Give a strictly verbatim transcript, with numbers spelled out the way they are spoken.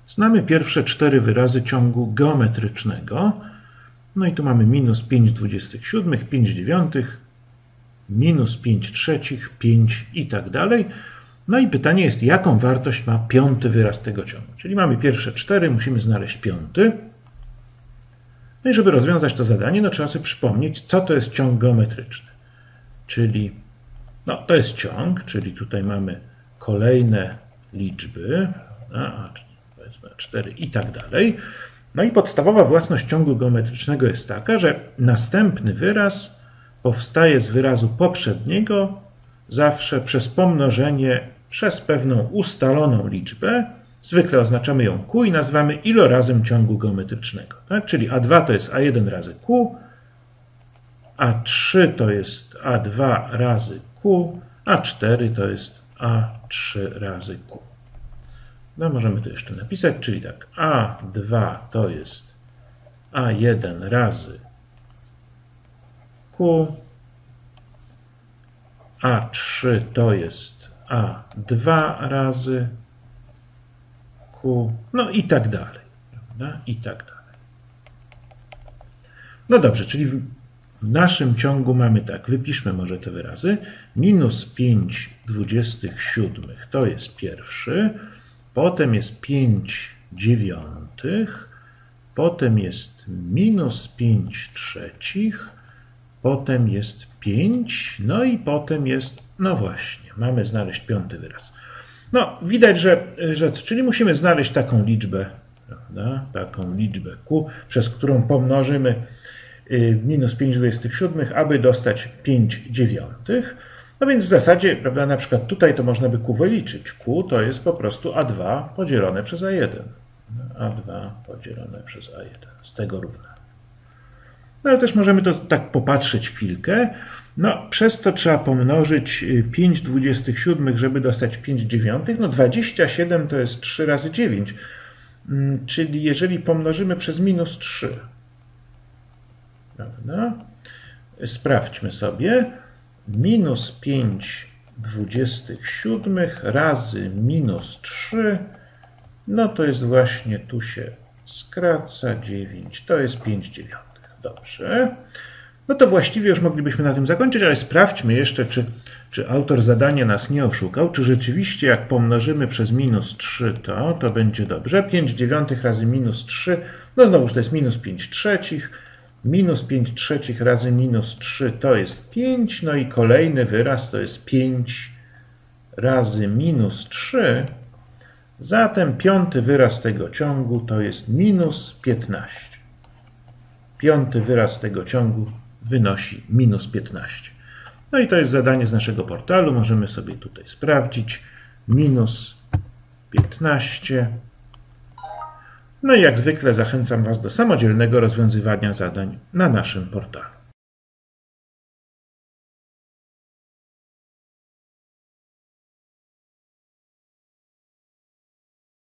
Znamy pierwsze cztery wyrazy ciągu geometrycznego. No i tu mamy minus pięć dwudziestych siódmych, pięć dziewiątych, minus pięć trzecich, pięć i tak dalej. No i pytanie jest, jaką wartość ma piąty wyraz tego ciągu. Czyli mamy pierwsze cztery, musimy znaleźć piąty. No i żeby rozwiązać to zadanie, no trzeba sobie przypomnieć, co to jest ciąg geometryczny. Czyli no, to jest ciąg, czyli tutaj mamy kolejne liczby, a, powiedzmy cztery i tak dalej. No i podstawowa własność ciągu geometrycznego jest taka, że następny wyraz powstaje z wyrazu poprzedniego zawsze przez pomnożenie przez pewną ustaloną liczbę. Zwykle oznaczamy ją Q i nazywamy ilorazem ciągu geometrycznego. Tak? Czyli A dwa to jest A jeden razy Q, A trzy to jest A dwa razy Q, A cztery to jest A trzy razy Q. No możemy to jeszcze napisać, czyli tak, A dwa to jest A jeden razy Q, A trzy to jest A dwa razy Q, no i tak dalej, prawda? I tak dalej. No dobrze, czyli w naszym ciągu mamy tak, wypiszmy może te wyrazy, minus pięć dwudziestych siódmych to jest pierwszy, potem jest pięć dziewiątych, potem jest minus pięć trzecich, potem jest pięć, no i potem jest, no właśnie, mamy znaleźć piąty wyraz. No, widać, że, że czyli musimy znaleźć taką liczbę, prawda? Taką liczbę Q, przez którą pomnożymy minus pięć dwudziestych siódmych, aby dostać pięć dziewiątych. No więc w zasadzie, prawda, na przykład tutaj to można by Q wyliczyć. Q to jest po prostu A dwa podzielone przez A jeden. A dwa podzielone przez A jeden. Z tego równa. No ale też możemy to tak popatrzeć chwilkę. No, przez to trzeba pomnożyć pięć dwudziestych siódmych, żeby dostać pięć dziewiątych. No dwadzieścia siedem to jest trzy razy dziewięć. Czyli jeżeli pomnożymy przez minus trzy, prawda? Sprawdźmy sobie. Minus pięć dwudziestych siódmych razy minus trzy, no to jest właśnie, tu się skraca, dziewięć, to jest pięć dziewiątych. Dobrze. No to właściwie już moglibyśmy na tym zakończyć, ale sprawdźmy jeszcze, czy, czy autor zadania nas nie oszukał, czy rzeczywiście jak pomnożymy przez minus trzy, to, to będzie dobrze. pięć dziewiątych razy minus trzy, no znowuż to jest minus pięć trzecich, minus pięć trzecich razy minus trzy to jest pięć, no i kolejny wyraz to jest pięć razy minus trzy, zatem piąty wyraz tego ciągu to jest minus piętnaście. Piąty wyraz tego ciągu wynosi minus piętnaście. No i to jest zadanie z naszego portalu, możemy sobie tutaj sprawdzić. Minus piętnaście. No i jak zwykle zachęcam Was do samodzielnego rozwiązywania zadań na naszym portalu.